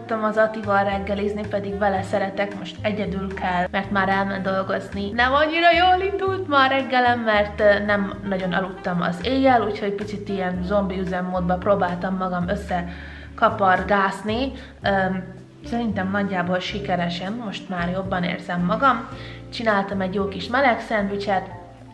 aludtam az Attival reggelizni, pedig vele szeretek, most egyedül kell, mert már elment dolgozni. Nem annyira jól indult ma a reggelem, mert nem nagyon aludtam az éjjel, úgyhogy picit ilyen zombi üzemmódba próbáltam magam összekapargászni. Szerintem nagyjából sikeresen, most már jobban érzem magam. Csináltam egy jó kis meleg szendvicset.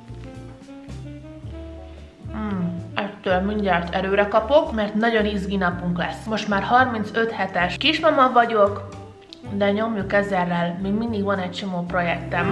Ettől mindjárt erőre kapok, mert nagyon izgi napunk lesz. Most már 35 hetes kismama vagyok, de nyomjuk ezerrel, még mindig van egy csomó projektem.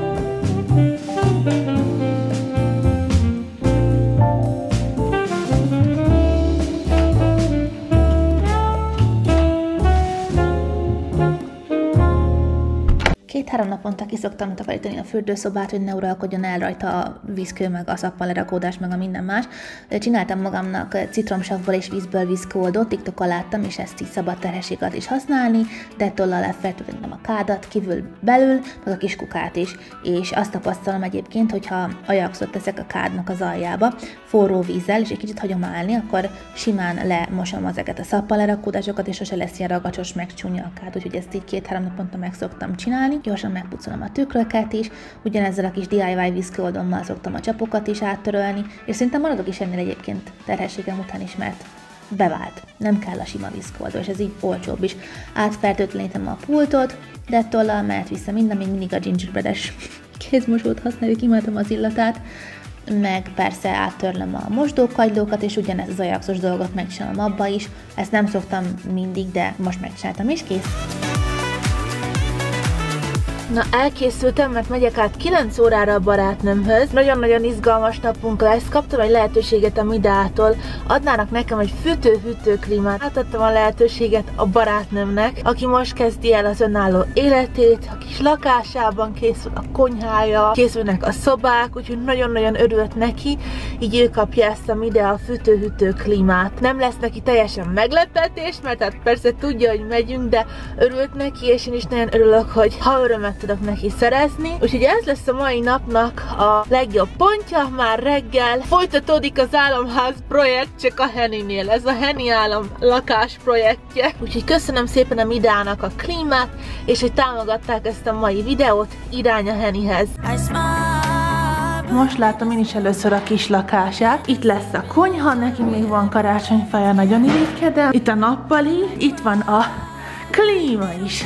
Két-három naponta ki szoktam takarítani a fürdőszobát, hogy ne uralkodjon el rajta a vízkő, meg a szappalerakódás, meg a minden más. Csináltam magamnak citromsavból és vízből vízkóldot, TikTokon láttam, és ezt így szabad terhességet is használni, dettollal lefertőztem a kádat kívül belül, meg a kiskukát is. És azt tapasztalom egyébként, hogyha ajaxot teszek a kádnak az aljába, forró vízzel, és egy kicsit hagyom állni, akkor simán lemosom ezeket a szappalerakódásokat, és sose lesz ilyen ragacsos, meg csúnya a kád, úgyhogy ezt így 2-3 naponta meg szoktam csinálni. Gyorsan megpucolom a tükröket is, ugyanezzel a kis DIY vízkőoldommal szoktam a csapokat is áttörölni, és szerintem maradok is ennél egyébként terhességem után is, mert bevált. Nem kell a sima vízkőoldó, és ez így olcsóbb is. Átfertőtlenítem a pultot, dettollal mehet vissza minden, még mindig a gingerbread-es kézmosót használjuk, imádom az illatát, meg persze áttörlöm a mosdókagylókat, és ugyanez az ajaxos dolgot megcsinálom abba is. Ezt nem szoktam mindig, de most megcsináltam, és kész. Na, elkészültem, mert megyek át 9 órára a barátnőmhöz. Nagyon-nagyon izgalmas napunk lesz. Kaptam egy lehetőséget a Midától. Adnának nekem egy fűtő-hűtőklímát. Átadtam a lehetőséget a barátnőmnek, aki most kezdi el az önálló életét. A kis lakásában készül a konyhája, készülnek a szobák, úgyhogy nagyon-nagyon örült neki. Így ő kapja ezt a Midea fűtő-hűtőklímát. Nem lesz neki teljesen meglepetés, mert hát persze tudja, hogy megyünk, de örült neki, és én is nagyon örülök, hogy ha örömet tudok neki szerezni. Úgyhogy ez lesz a mai napnak a legjobb pontja, már reggel. Folytatódik az álomház projekt, csak a Henninél. Ez a Henni álom lakás projektje. Úgyhogy köszönöm szépen a Midának a klímát, és hogy támogatták ezt a mai videót. Irány a Hennihez. Most látom én is először a kis lakását. Itt lesz a konyha, neki még van karácsonyfaja, nagyon irigykedem. Itt a nappali, itt van a klíma is.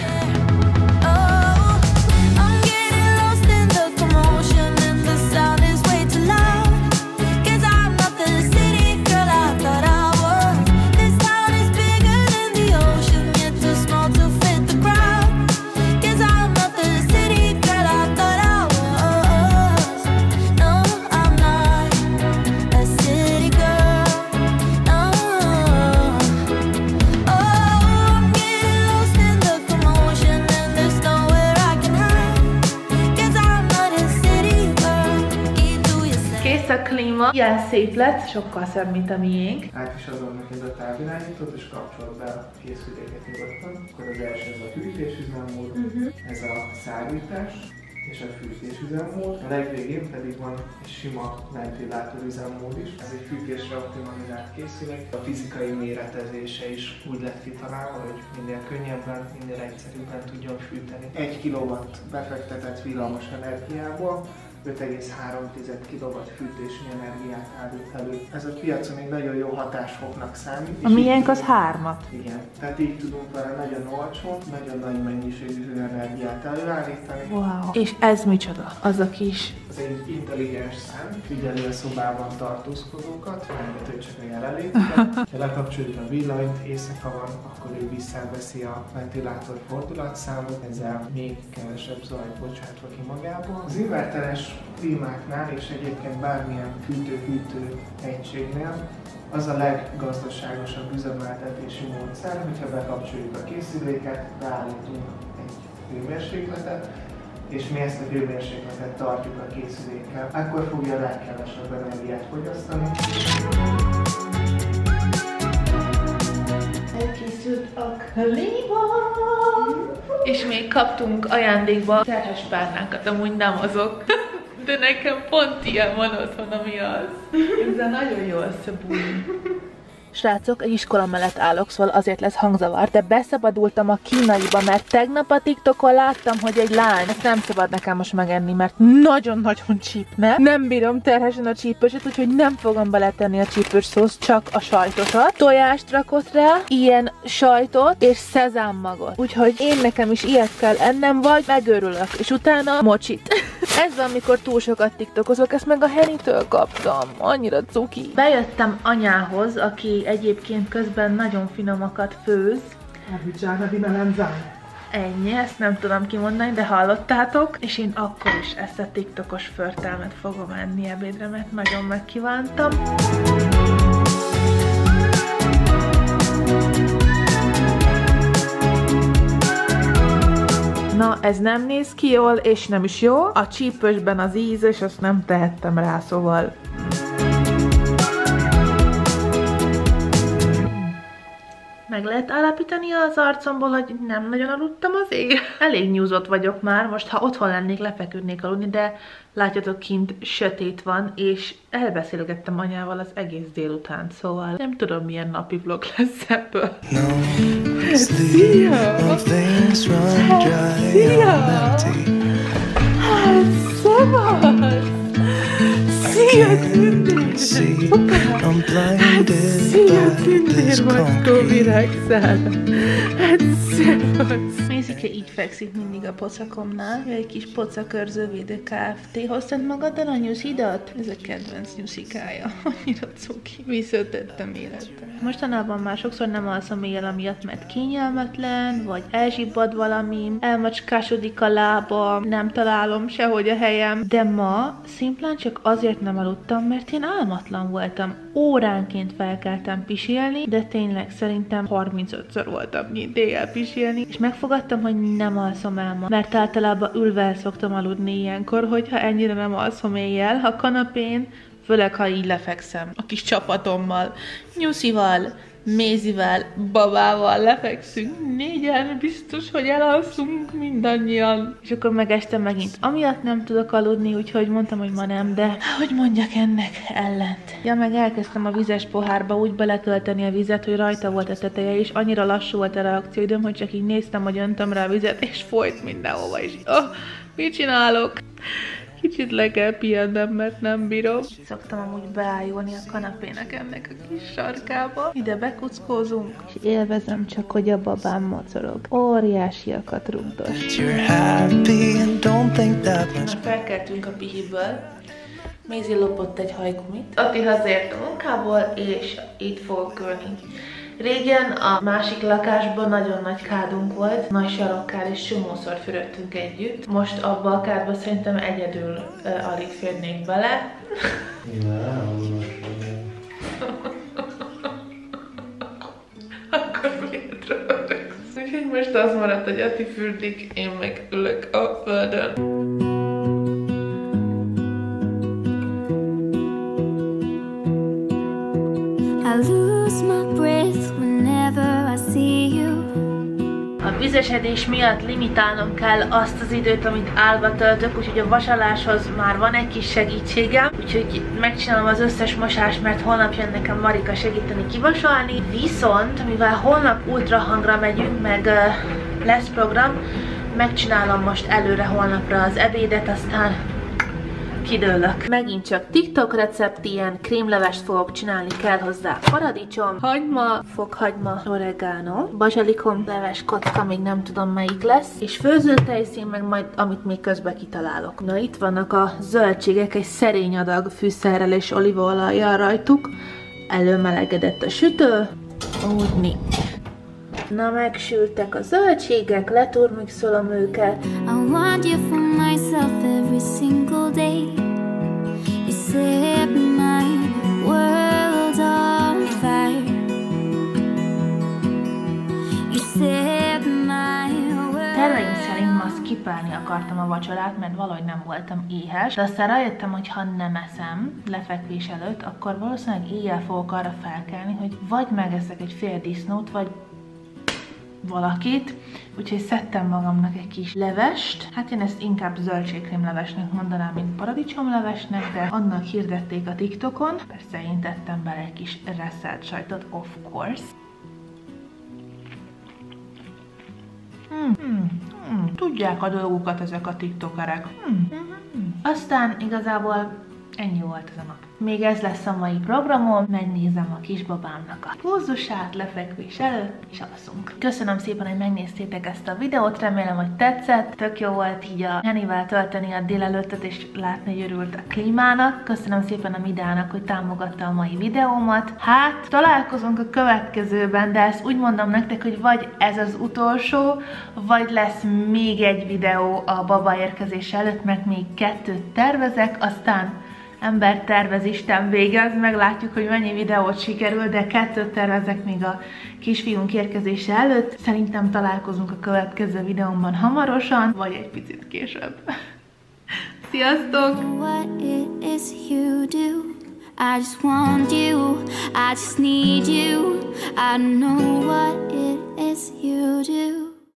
A klíma ilyen szép lett, sokkal szebb, mint a miénk. Át is adom neked a távirányítót, és kapcsolod be a készüléket nyugodtan. Akkor az első ez a fűtésüzemmód, ez a szállítás és a fűtésüzemmód. A legvégén pedig van egy sima ventilátorüzemmód is. Ez egy fűtésre optimalizált készülék. A fizikai méretezése is úgy lett kitalálva, hogy minél könnyebben, minél egyszerűbben tudjon fűteni. 1 kW befektetett villamos energiából 5,3 kW fűtési energiát állít elő. Ez a piacon egy nagyon jó hatásfoknak számít. A miénk az 3-at. Igen, tehát így tudunk vele nagyon olcsó, nagyon nagy mennyiségű hőenergiát előállítani. Wow. És ez micsoda? Az a kis... Ez egy intelligens szem, figyeli a szobában tartózkodókat, megmutatja csak a jelenlétüket. Ha lekapcsoljuk a villanyt, éjszaka van, akkor ő visszaveszi a ventilátor fordulatszámot, ezzel még kevesebb zajt bocsátva ki magából. Az inverteres klímáknál és egyébként bármilyen fűtő-hűtő egységnél az a leggazdaságosabb üzemeltetési módszer, hogyha bekapcsoljuk a készüléket, beállítunk egy hőmérsékletet, és mi ezt a hőmérsékletet tartjuk a készülékkel, akkor fogja a legkevesebb energiát fogyasztani. Elkészült a klíma! És még kaptunk ajándékba terhes párnákat, amúgy nem azok. De nekem pont ilyen van otthon, ami az. Ezzel nagyon jó összebújni. Srácok, egy iskola mellett állok, szóval azért lesz hangzavar, de beszabadultam a kínaiba, mert tegnap a TikTokon láttam, hogy egy lány, ezt nem szabad nekem most megenni, mert nagyon-nagyon csípne. Nem bírom terhesen a csípőset, úgyhogy nem fogom beletenni a csípős szószt, csak a sajtosat. Tojást rakott rá, ilyen sajtot és szezámmagot. Úgyhogy én nekem is ilyet kell ennem, vagy megőrülök, és utána mocsit. Ez van, amikor túl sokat tiktokozok, ezt meg a Henitől kaptam. Annyira cuki. Bejöttem anyához, aki egyébként közben nagyon finomakat főz. Ennyi, ezt nem tudom kimondani, de hallottátok. És én akkor is ezt a tiktokos förtelmet fogom enni ebédre, mert nagyon megkívántam. Na, ez nem néz ki jól, és nem is jó. A csípősben az íz, és azt nem tehettem rá, szóval... Meg lehet állapítani az arcomból, hogy nem nagyon aludtam azért. Elég nyúzott vagyok már, most ha otthon lennék, lefeküdnék aludni, de látjátok, kint sötét van, és elbeszélgettem anyával az egész délután, szóval nem tudom, milyen napi vlog lesz ebből. Szia! Szevasz! Szia, tündér! Szia, tündér vagy, virágszál! Hát szevasz! Mézike így fekszik mindig a pocakomnál, egy kis pocakörzővédő Kft. Hoztad magaddal a nyuszidat? Ez a kedvenc nyuszikája. Annyira cuki. Visszatettem életbe. Mostanában már sokszor nem alszom éjjel amiatt, mert kényelmetlen, vagy elzsibbad valami, elmacskásodik a lába, nem találom sehogy a helyem. De ma szimplán csak azért nem aludtam, mert én álmatlan voltam. Óránként felkeltem pisilni, de tényleg szerintem 35-ször voltam éjjel pisilni, és megfogadtam, hogy nem alszom el ma, mert általában ülve el szoktam aludni ilyenkor, hogyha ennyire nem alszom éjjel, a kanapén, főleg ha így lefekszem a kis csapatommal, nyuszival, Mézivel, babával lefekszünk, négyen, biztos, hogy elalszunk mindannyian. És akkor meg este megint amiatt nem tudok aludni, úgyhogy mondtam, hogy ma nem, de hogy mondjak ennek ellent. Ja, meg elkezdtem a vizes pohárba úgy beletölteni a vizet, hogy rajta volt a teteje, és annyira lassú volt a reakcióidőm, hogy csak így néztem, hogy öntöm rá a vizet, és folyt mindenhova is. Mit csinálok? Kicsit le kell pihennem, mert nem bírom. Szoktam amúgy beájulni a kanapének ennek a kis sarkába. Ide bekuckózunk, és élvezem csak, hogy a babám mocorog. Óriásiakat rugdos. Felkeltünk a pihiből. Mézi lopott egy hajgumit. Atti hazért a munkából, és itt fogok ülni. Régen a másik lakásban nagyon nagy kádunk volt, nagy sarokkál, és csomószor fürödtünk együtt. Most abba a kádba szerintem egyedül alig férnék bele. Akkor miért röhögsz? Úgyhogy most az maradt, hogy Atti fürdik, én meg ülök a földön. A vizesedés miatt limitálnom kell azt az időt, amit állva töltök, úgyhogy a vasaláshoz már van egy kis segítségem, úgyhogy megcsinálom az összes mosást, mert holnap jön nekem Marika segíteni kivasalni. Viszont, mivel holnap ultrahangra megyünk, meg lesz program, megcsinálom most előre holnapra az ebédet, aztán kidőlök. Megint csak TikTok recept, ilyen krémlevest fogok csinálni, kell hozzá paradicsom, hagyma, fokhagyma, oregano, bazsalikom, leves kocka, még nem tudom melyik lesz, és főzőtejszín, meg majd amit még közben kitalálok. Na itt vannak a zöldségek, egy szerény adag fűszerrel és olívaolajjal rajtuk, előmelegedett a sütő, úgy. Na, megsültek a zöldségek, leturmixolom őket. I want you for myself every single day. You set my world on fire. You set my world. Terveim szerint ma skipelni akartam a vacsorát, mert valahogy nem voltam éhes, de aztán rájöttem, hogy ha nem eszem lefekvés előtt, akkor valószínűleg éjjel fogok arra felkelni, hogy vagy megeszek egy fél disznót, vagy valakit, úgyhogy szedtem magamnak egy kis levest. Hát én ezt inkább zöldségkrémlevesnek mondanám, mint paradicsomlevesnek, de annak hirdették a TikTokon. Persze én tettem bele egy kis reszelt sajtot, of course. Tudják a dolgukat ezek a tiktokerek. Aztán igazából ennyi volt ez a nap. Még ez lesz a mai programom, megnézem a kisbabámnak a pózusát lefekvés előtt, és alszunk. Köszönöm szépen, hogy megnéztétek ezt a videót, remélem, hogy tetszett. Tök jó volt így a Hennivel tölteni a délelőttet, és látni, hogy örült a klímának. Köszönöm szépen a Midának, hogy támogatta a mai videómat. Hát, találkozunk a következőben, de ezt úgy mondom nektek, hogy vagy ez az utolsó, vagy lesz még egy videó a baba érkezése előtt, mert még 2 tervezek, aztán ember tervez, Isten végez, meglátjuk, hogy mennyi videót sikerül, de 2 tervezek még a kisfiunk érkezése előtt. Szerintem találkozunk a következő videómban hamarosan, vagy egy picit később. Sziasztok! What it is you do, I just want you, I just need you, I don't know what it is you do.